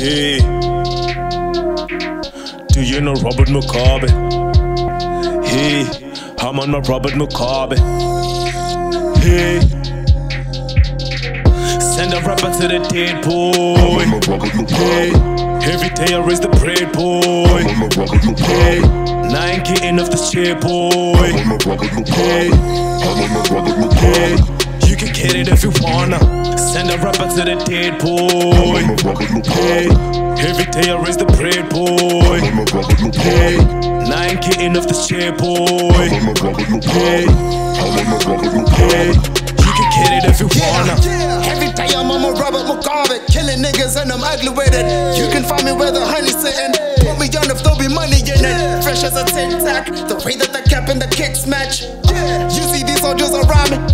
Hey, do you know Robert Mugabe? Hey, I'm on my Robert Mugabe. Hey, send a rapper to the dead boy. Hey, every day I raise the bread boy. Hey, now I ain't getting off this chair boy. Hey, hey, you can get it if you wanna. Send a rapper to the dead boy. Hey, every day I raise the bread boy. Hey, now I ain't getting off this chair boy. Hey, hey, you can get it if you wanna. Every day I'm on my Robert Mugabe, killing niggas and I'm ugly with it. You can find me where the honey's sitting. Put me on if there'll be money in it. Fresh as a tic-tac, the way that the cap and the kicks match. You see these soldiers around me.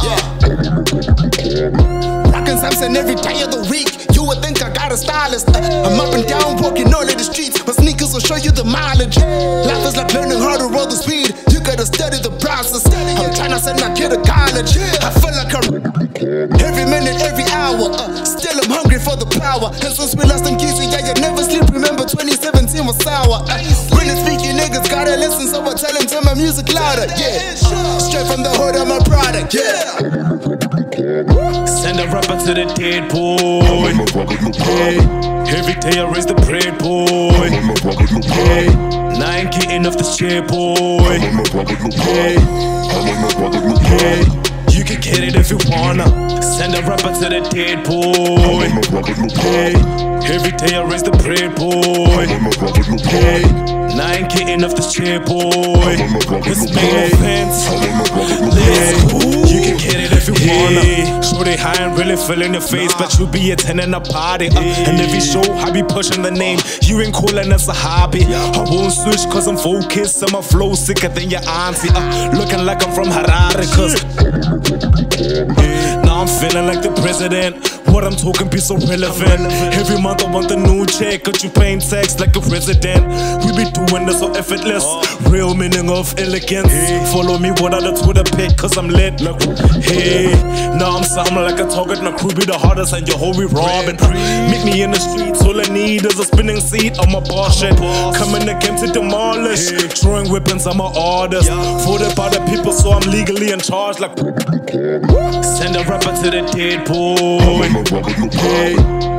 Rockin' Samson every day of the week. You would think I got a stylist. I'm up and down walking all of the streets. My sneakers will show you the mileage. Life is like learning how to roll the speed. You gotta study the process. I'm trying to send my kid to college. I feel like every minute, every hour. Still I'm hungry for the power. And since we lost them keys, yeah, you never sleep. Remember 2017 was sour. When it's speaking, niggas gotta listen. So I tell them turn my music louder. Yeah, straight from the hood of my product. Yeah. Send a rapper to the dead boy. Hey, every day I raise the bread boy. Hey, now I ain't getting off this chair boy. Hey, hey, you can get it if you wanna. Send a rapper to the dead boy. Hey, every day I raise the bread boy. Hey, now I ain't getting off this chair boy. It's made offense. You can get it if you wanna. Sure they high and really feeling your face, but you be attending a party. And every show I be pushing the name. You ain't calling us a hobby. I won't switch cause I'm focused and my flow sicker than your auntie. Looking like I'm from Harare cause now I'm feeling like the president. What I'm talking be so relevant. Every month I want a new check. Got you paying tax like a resident. We be doing this so effortless. Real meaning of elegance. Follow me without a Twitter pic cause I'm lit. Hey, now I'm sounding like a target. My crew be the hardest and your whole we robbing. Meet me in the streets. All I need is a spinning seat on my bar shit. Coming the game to demolish. Throwing weapons, I'm an artist. Voted by the people so I'm legally in charge. Like send a rapper to the dead boy. Hey,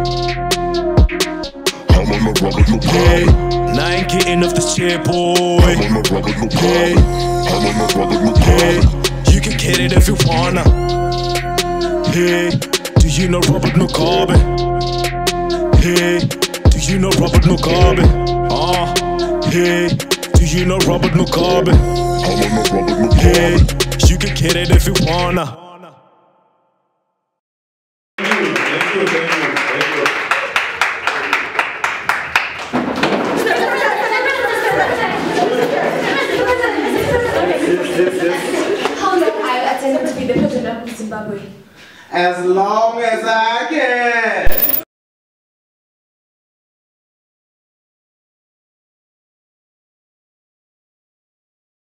hey, now I ain't getting off this chair boy. Hey, hey, you can get it if you wanna. Hey, do you know Robert Mugabe? Hey, do you know Robert Mugabe? Hey, do you know Robert Mugabe? Hey, you can get it if you wanna. How long I attempted to be the president of Zimbabwe? As long as I can.